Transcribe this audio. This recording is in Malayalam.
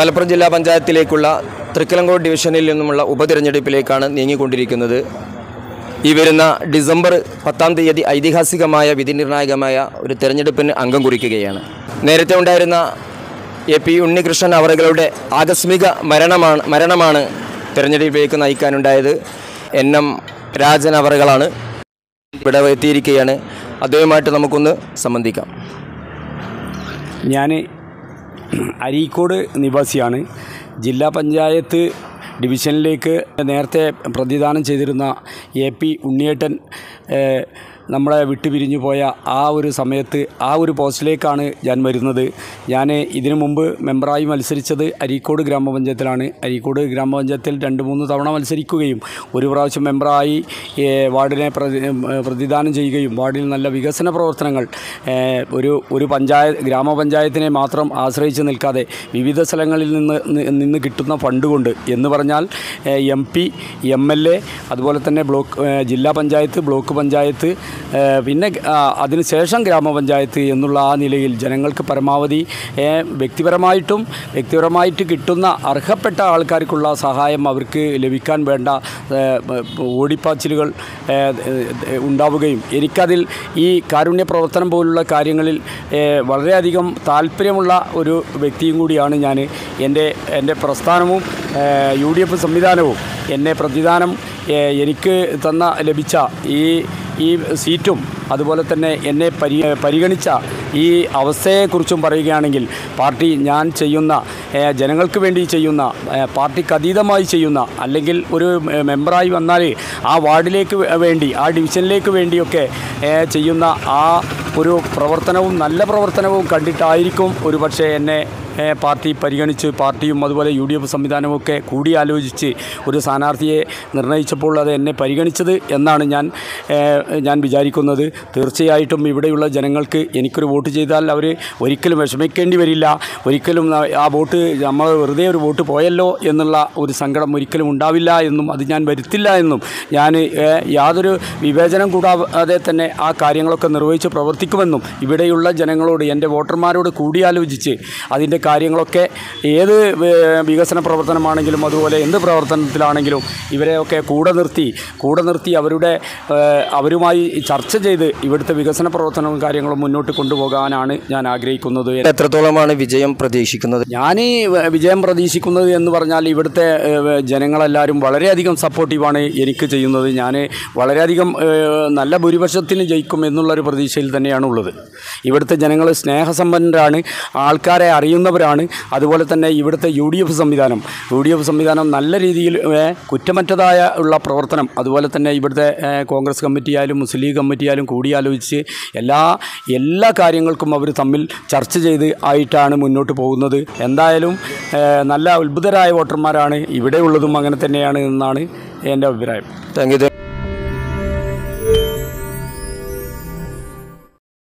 മലപ്പുറം ജില്ലാ പഞ്ചായത്തിലേക്കുള്ള തൃക്കലങ്കോട് ഡിവിഷനിൽ നിന്നുമുള്ള ഉപതിരഞ്ഞെടുപ്പിലേക്കാണ് നീങ്ങിക്കൊണ്ടിരിക്കുന്നത്. ഈ വരുന്ന ഡിസംബർ 10-ാം തീയതി ഐതിഹാസികമായ വിധിനിർണായകമായ ഒരു തെരഞ്ഞെടുപ്പിന് അംഗം കുറിക്കുകയാണ്. നേരത്തെ ഉണ്ടായിരുന്ന AP ഉണ്ണികൃഷ്ണൻ അവറുകളുടെ ആകസ്മിക മരണമാണ് തെരഞ്ഞെടുപ്പിലേക്ക് നയിക്കാനുണ്ടായത്. NM രാജൻ അവറുകളാണ് ഇവിടെ എത്തിയിരിക്കുകയാണ്. അദ്ദേഹവുമായിട്ട് നമുക്കൊന്ന് സംബന്ധിക്കാം. ഞാൻ അരീക്കോട് നിവാസിയാണ്. ജില്ലാ പഞ്ചായത്ത് ഡിവിഷനിലേക്ക് നേരത്തെ പ്രതിദാനം ചെയ്തിരുന്ന AP ഉണ്ണിയേട്ടൻ നമ്മളെ വിട്ടുപിരിഞ്ഞു പോയ ആ ഒരു സമയത്ത് ആ ഒരു പോസ്റ്റിലേക്കാണ് ഞാൻ വരുന്നത്. ഞാൻ ഇതിനു മുമ്പ് മെമ്പറായി മത്സരിച്ചത് അരീക്കോട് ഗ്രാമപഞ്ചായത്തിലാണ്. അരീക്കോട് ഗ്രാമപഞ്ചായത്തിൽ 2-3 തവണ മത്സരിക്കുകയും ഒരു പ്രാവശ്യം മെമ്പറായി വാർഡിനെ പ്രതിദാനം ചെയ്യുകയും വാർഡിൽ നല്ല വികസന പ്രവർത്തനങ്ങൾ ഒരു ഗ്രാമപഞ്ചായത്തിനെ മാത്രം ആശ്രയിച്ച് നിൽക്കാതെ വിവിധ സ്ഥലങ്ങളിൽ നിന്ന് കിട്ടുന്ന ഫണ്ട് കൊണ്ട് എന്ന് പറഞ്ഞാൽ MP, MLA, അതുപോലെ തന്നെ ജില്ലാ പഞ്ചായത്ത്, ബ്ലോക്ക് പഞ്ചായത്ത്, പിന്നെ അതിനുശേഷം ഗ്രാമപഞ്ചായത്ത് എന്നുള്ള ആ നിലയിൽ ജനങ്ങൾക്ക് പരമാവധി വ്യക്തിപരമായിട്ട് കിട്ടുന്ന അർഹപ്പെട്ട ആൾക്കാർക്കുള്ള സഹായം അവർക്ക് ലഭിക്കാൻ വേണ്ട ഓടിപ്പാച്ചിലുകൾ ഉണ്ടാവുകയും എനിക്കതിൽ ഈ കാരുണ്യ പ്രവർത്തനം പോലുള്ള കാര്യങ്ങളിൽ വളരെയധികം താല്പര്യമുള്ള ഒരു വ്യക്തിയും കൂടിയാണ് ഞാൻ. എൻ്റെ പ്രസ്ഥാനവും UDF സംവിധാനവും എന്നെ പ്രതിദാനം എനിക്ക് ലഭിച്ച ഈ സീറ്റും അതുപോലെ തന്നെ എന്നെ പരിഗണിച്ച ഈ അവസ്ഥയെക്കുറിച്ചും പറയുകയാണെങ്കിൽ പാർട്ടി ഞാൻ ചെയ്യുന്ന ജനങ്ങൾക്ക് വേണ്ടി ചെയ്യുന്ന പാർട്ടിക്ക് അതീതമായി ചെയ്യുന്ന അല്ലെങ്കിൽ ഒരു മെമ്പറായി വന്നാൽ ആ വാർഡിലേക്ക് വേണ്ടി ആ ഡിവിഷനിലേക്ക് വേണ്ടിയൊക്കെ ചെയ്യുന്ന ആ ഒരു പ്രവർത്തനവും നല്ല പ്രവർത്തനവും കണ്ടിട്ടായിരിക്കും ഒരുപക്ഷെ എന്നെ പാർട്ടി പരിഗണിച്ച് പാർട്ടിയും അതുപോലെ UDF സംവിധാനമൊക്കെ കൂടിയാലോചിച്ച് ഒരു സ്ഥാനാർത്ഥിയെ നിർണയിച്ചപ്പോൾ അത് എന്നെ പരിഗണിച്ചത് എന്നാണ് ഞാൻ വിചാരിക്കുന്നത്. തീർച്ചയായിട്ടും ഇവിടെയുള്ള ജനങ്ങൾക്ക് എനിക്കൊരു വോട്ട് ചെയ്താൽ അവർ ഒരിക്കലും വിഷമിക്കേണ്ടി വരില്ല. ഒരിക്കലും ആ വോട്ട് നമ്മൾ വെറുതെ ഒരു വോട്ട് പോയല്ലോ എന്നുള്ള ഒരു സങ്കടം ഒരിക്കലും ഉണ്ടാവില്ല എന്നും അത് ഞാൻ വരുത്തില്ല എന്നും ഞാൻ യാതൊരു വിവേചനം കൂടാതെ തന്നെ ആ കാര്യങ്ങളൊക്കെ നിർവഹിച്ച് പ്രവർത്തിക്കുമെന്നും ഇവിടെയുള്ള ജനങ്ങളോട് എൻ്റെ വോട്ടർമാരോട് കൂടിയാലോചിച്ച് അതിൻ്റെ കാര്യങ്ങളൊക്കെ ഏത് വികസന പ്രവർത്തനമാണെങ്കിലും അതുപോലെ എന്ത് പ്രവർത്തനത്തിലാണെങ്കിലും ഇവരെയൊക്കെ കൂടെ നിർത്തി അവരുമായി ചർച്ച ചെയ്ത് ഇവിടുത്തെ വികസന പ്രവർത്തനവും കാര്യങ്ങളും മുന്നോട്ട് കൊണ്ടുപോകാനാണ് ഞാൻ ആഗ്രഹിക്കുന്നത്. എത്രത്തോളമാണ് വിജയം പ്രതീക്ഷിക്കുന്നത്? ഞാൻ വിജയം പ്രതീക്ഷിക്കുന്നത് എന്ന് പറഞ്ഞാൽ ഇവിടുത്തെ ജനങ്ങളെല്ലാവരും വളരെയധികം സപ്പോർട്ടീവാണ് എനിക്ക് ചെയ്യുന്നത്. ഞാൻ വളരെയധികം നല്ല ഭൂരിപക്ഷത്തിന് ജയിക്കും എന്നുള്ളൊരു പ്രതീക്ഷയിൽ തന്നെയാണ് ഉള്ളത്. ഇവിടുത്തെ ജനങ്ങൾ സ്നേഹസമ്പന്നരാണ്, ആൾക്കാരെ അറിയുന്നവരാണ്. അതുപോലെ തന്നെ ഇവിടുത്തെ UDF സംവിധാനം നല്ല രീതിയിൽ കുറ്റമറ്റതായ ഉള്ള പ്രവർത്തനം, അതുപോലെ തന്നെ ഇവിടുത്തെ കോൺഗ്രസ് കമ്മിറ്റിയായാലും മുസ്ലിം ലീഗ് കമ്മിറ്റിയായാലും കൂടിയാലോചിച്ച് എല്ലാ കാര്യങ്ങൾക്കും അവർ തമ്മിൽ ചർച്ച ചെയ്ത് ആയിട്ടാണ് മുന്നോട്ട് പോകുന്നത്. എന്തായാലും നല്ല അത്ഭുതരായ വോട്ടർമാരാണ് ഇവിടെ ഉള്ളതും അങ്ങനെ തന്നെയാണ് എന്നാണ് എൻ്റെ അഭിപ്രായം. Thank U.